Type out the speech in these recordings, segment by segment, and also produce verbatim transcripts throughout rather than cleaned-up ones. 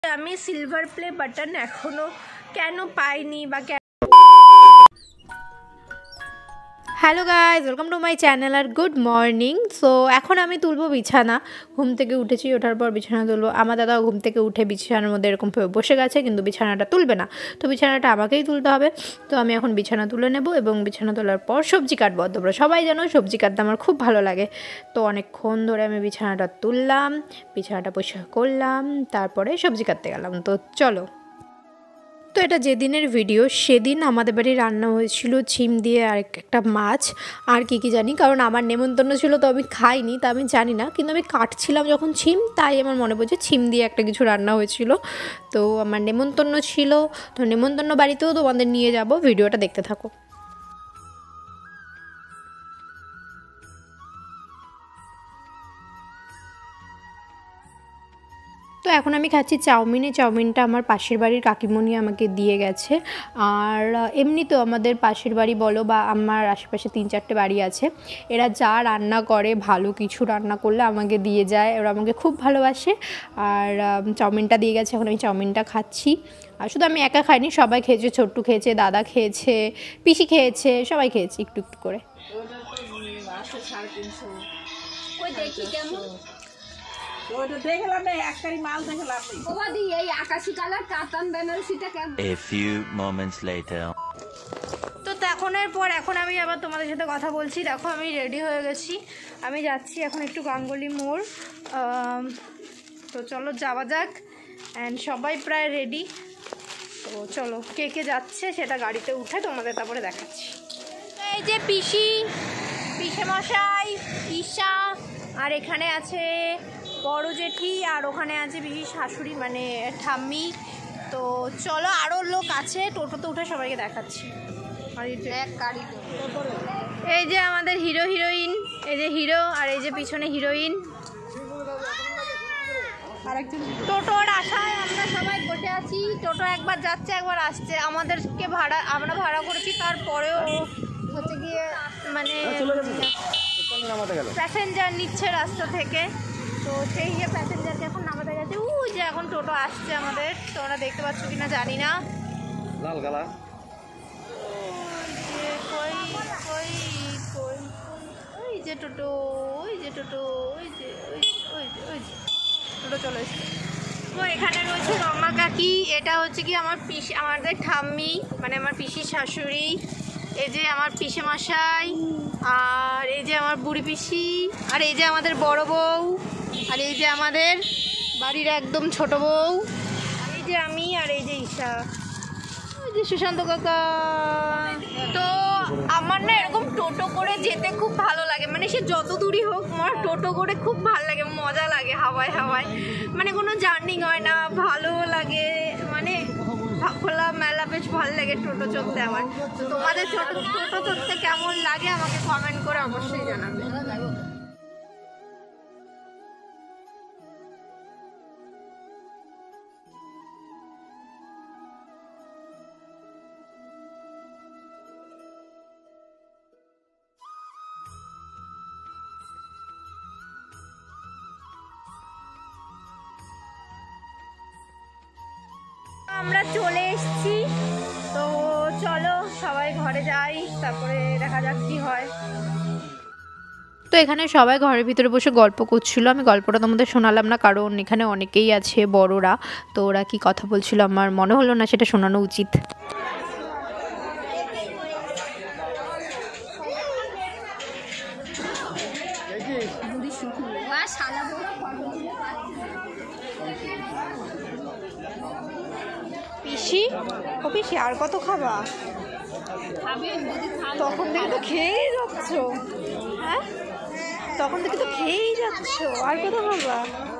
আমি silver play button এখনো কেন পাইনি বা hello guys, welcome to my channel আর গুড মর্নিং। সো এখন আমি তুলবো বিছানা। ঘুম থেকে উঠেছি, ওঠার পর বিছানা তুলবো। আমার দাদাও ঘুম থেকে উঠে বিছানার মধ্যে এরকম বসে গেছে, কিন্তু বিছানাটা তুলবে না। তো বিছানাটা আমাকেই তুলতে হবে। তো আমি এখন বিছানা তুলে নেব এবং বিছানা তোলার পর সবজি কাটবো। তোমরা সবাই জানো সবজি কাটতে আমার খুব ভালো লাগে। তো অনেকক্ষণ ধরে আমি বিছানাটা তুললাম, বিছানাটা পরিষ্কার করলাম, তারপরে সবজি কাটতে গেলাম। তো চলো। তো এটা যেদিনের ভিডিও, সেদিন আমাদের বাড়ি রান্না হয়েছিল ছিম দিয়ে আর একটা মাছ আর কি কি জানি, কারণ আমার নেমন্তন্ন ছিল তো আমি খাইনি, তা আমি জানি না। কিন্তু আমি কাটছিলাম যখন ছিম, তাই আমার মনে পড়ছে ছিম দিয়ে একটা কিছু রান্না হয়েছিল। তো আমার নেমন্তন্ন ছিল, তো নেমন্তন্ন বাড়িতেও তোমাদের নিয়ে যাব, ভিডিওটা দেখতে থাকো। তো এখন আমি খাচ্ছি চাউমিনে। চাউমিনটা আমার পাশের বাড়ির কাকিমণি আমাকে দিয়ে গেছে। আর এমনি তো আমাদের পাশের বাড়ি বলো বা আমার আশেপাশে তিন চারটে বাড়ি আছে, এরা যা রান্না করে, ভালো কিছু রান্না করলে আমাকে দিয়ে যায়, ওরা আমাকে খুব ভালোবাসে। আর চাউমিনটা দিয়ে গেছে, এখন আমি চাউমিনটা খাচ্ছি। আর শুধু আমি একা খাইনি, সবাই খেয়েছে, ছোট্টু খেয়েছে, দাদা খেয়েছে, পিসি খেয়েছে, সবাই খেয়েছে একটু একটু করে। A few moments later. তো তখনের পর এখন আমি আবার তোমাদের সাথে কথা বলছি। দেখো আমি রেডি হয়ে গেছি, আমি যাচ্ছি এখন একটু গাঙ্গুলি মোড়। তো চলো যাওয়া যাক। অ্যান্ড সবাই প্রায় রেডি। তো চলো, কে কে যাচ্ছে সেটা গাড়িতে উঠে তোমাদের তারপরে দেখাচ্ছি। এই যে পিসি, পিসে মশাই, ঈশা, আর এখানে আছে বড় জেঠি, আর ওখানে আছে পিসি শাশুড়ি মানে ঠাম্মি। তো চলো, আরও লোক আছে, টোটোতে উঠে সবাইকে দেখাচ্ছি। এই যে আমাদের হিরো হিরোইন, এই যে হিরো, আর এই যে পিছনে হিরোইন। টোটোর আশায় আমরা সবাই বসে আছি। টোটো একবার যাচ্ছে একবার আসছে, আমাদেরকে ভাড়া আমরা ভাড়া করেছি, তারপরেও হচ্ছে গিয়ে মানে প্যাসেঞ্জার নিচ্ছে রাস্তা থেকে। তো সেই যে প্যাসেঞ্জারকে এখন নামাতে গেছে। উই যে এখন টোটো আসছে আমাদের, তোমরা দেখতে পাচ্ছ কিনা জানি না। লাল কালার। কই কই কই ওই যে টোটো, ওই যে টোটো, ওই যে ওই ওই যে ওই যে টোটো চলে এসছে। তো এখানে রয়েছে রমা কাকি, এটা হচ্ছে কি আমার পিসি, আমাদের ঠাম্মি মানে আমার পিসির শাশুড়ি। এই যে আমার পিসে মশাই, আর এই যে আমার বুড়ি পিসি, আর এই যে আমাদের বড় বউ, আর এই যে আমাদের বাড়ির একদম ছোট বউ, এই যে আমি, আর এই যে ঈশা, ওই যে সুশান্ত কাকা। তো আমার না এরকম টোটো করে যেতে খুব ভালো লাগে, মানে সে যত দূরই হোক আমার টোটো করে খুব ভালো লাগে, মজা লাগে, হাওয়ায় হাওয়ায়, মানে কোনো জার্নি হয় না, ভালো লাগে, মানে খোলা মেলা বেশ ভালো লাগে টোটো চড়তে আমার। তো তোমাদের ছোটো টোটো চড়তে কেমন লাগে আমাকে কমেন্ট করে অবশ্যই জানাবে। আমরা চলে এসেছি, তো চলো সবাই ঘরে যাই, তারপরে দেখা যাক কি হয়। তো এখানে সবাই ঘরের ভিতরে বসে গল্প করছিল, আমি গল্পটা তোমাদের শোনালাম না, কারণ এখানে অনেকেই আছে বড়রা, তো ওরা কি কথা বলছিল আমার মনে হলো না সেটা শোনানো উচিত। পিসি, ও পিসি আর কত খাবা? তখন থেকে তো খেয়েই যাচ্ছ, হ্যাঁ তখন থেকে তো খেয়েই যাচ্ছ, আর কত খাবা?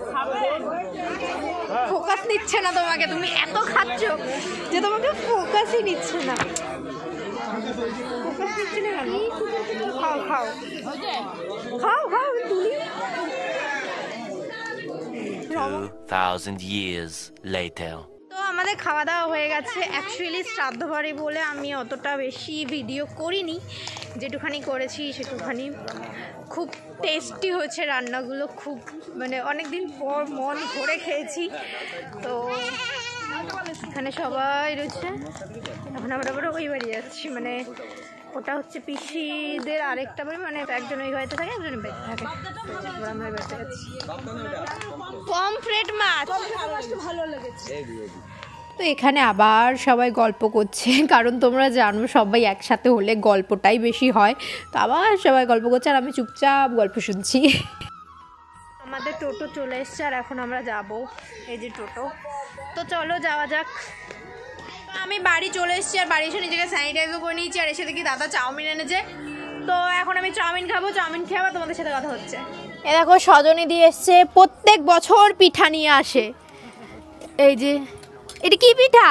ফোকাস নিচ্ছে না তোমাকে, তুমি এত খাচ্ছ যে তোমাকে ফোকাসই নিচ্ছে না। ফোকাস নিচ্ছে না কেন? খাও খাও খাও খাও তুলি। two thousand years later. আমাদের খাওয়া দাওয়া হয়ে গেছে। অ্যাকচুয়ালি শ্রাদ্ধ বাড়ি বলে আমি অতটা বেশি ভিডিও করিনি, যেটুখানি করেছি সেটুখানি। খুব টেস্টি হয়েছে রান্নাগুলো, খুব মানে অনেক দিন পর মন ভরে খেয়েছি। তো এখানে সবাই রয়েছে। এখন আমরা আবার ওই বাড়ি যাচ্ছি, মানে ওটা হচ্ছে পিসিদের আরেকটা বাড়ি, মানে একজন ওই বাড়িতে থাকে একজন এই বাড়িতে থাকে। আমরা ওই বাড়িতে যাচ্ছি। পমফ্রেট মাছ ভালো লেগেছে। তো এখানে আবার সবাই গল্প করছে, কারণ তোমরা জানো সবাই একসাথে হলে গল্পটাই বেশি হয়। তো আবার সবাই গল্প করছে আর আমি চুপচাপ গল্প শুনছি। আমাদের টোটো চলে এসছে আর এখন আমরা যাব। এই যে টোটো, তো চলো যাওয়া যাক। আমি বাড়ি চলে এসেছি আর বাড়ি এসে নিজেকে স্যানিটাইজও করে নিয়েছি। আর এসে দেখি দাদা চাউমিন এনেছে, তো এখন আমি চাউমিন খাবো। চাউমিন খেয়ে আবার তোমাদের সাথে কথা হচ্ছে। এ দেখো সজনী দিয়ে এসছে, প্রত্যেক বছর পিঠা নিয়ে আসে। এই যে এটা কি পিঠা,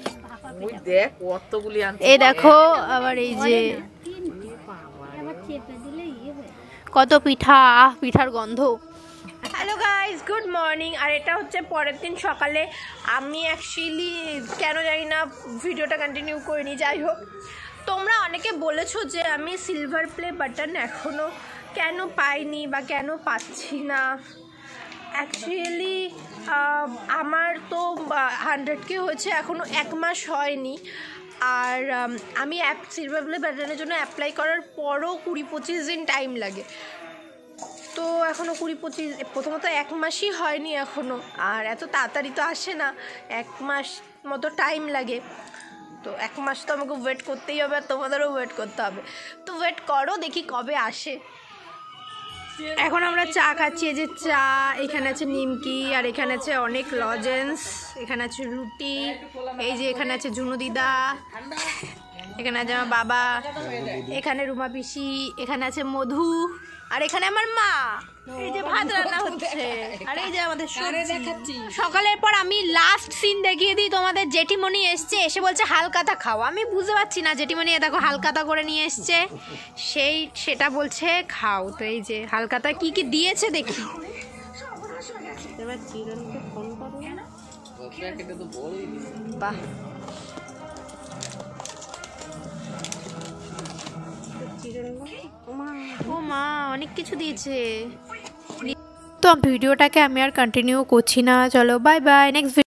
এই দেখো আবার এই যে কত পিঠা, পিঠার গন্ধ। Hello guys, good morning. আর এটা হচ্ছে পরের দিন সকালে। আমি অ্যাকচুয়ালি কেন জানি না ভিডিওটা কন্টিনিউ করিনি। যাই হোক, তোমরা অনেকে বলেছো যে আমি সিলভার প্লে বাটন এখনও কেন পাইনি বা কেন পাচ্ছি না। অ্যাকচুয়ালি আমার তো হান্ড্রেড কে হয়েছে, এখনও এক মাস হয়নি। আর আমি অ্যাপ সিলভার প্লে বাটনের জন্য অ্যাপ্লাই করার পরও কুড়ি পঁচিশ দিন টাইম লাগে। তো এখনও কুড়ি পঁচিশ প্রথমত এক মাসই হয়নি এখনও, আর এত তাড়াতাড়ি তো আসে না, এক মাস মতো টাইম লাগে। তো এক মাস তো আমাকে ওয়েট করতেই হবে, আর তোমাদেরও ওয়েট করতে হবে। তো ওয়েট করো, দেখি কবে আসে। এখন আমরা চা খাচ্ছি। এই যে চা, এখানে আছে নিমকি, আর এখানে আছে অনেক লজেন্স, এখানে আছে রুটি, এই যে এখানে আছে ঝুনু দিদা, এখানে আছে আমার বাবা, এখানে রুমা পিসি, এখানে আছে মধু, আর এখানে আমার মা। এই যে ভাত রান্না হচ্ছে, আর এই যে আমাদের সবজি। সকালের পর আমি লাস্ট সিন দেখিয়ে দিই তোমাদের। জেঠিমণি এসছে, এসে বলছে হালকাতা খাও। আমি বুঝতে পারছি না, জেঠিমণি দেখো হালকাতা করে নিয়ে এসছে, সেই সেটা বলছে খাও। তো এই যে হালকাতা কি কি দিয়েছে দেখি। বাহ, ও মা অনেক কিছু দিয়েছে। তো ভিডিওটাকে আমি আর কন্টিনিউ করছি না, চলো বাই বাই, নেক্সট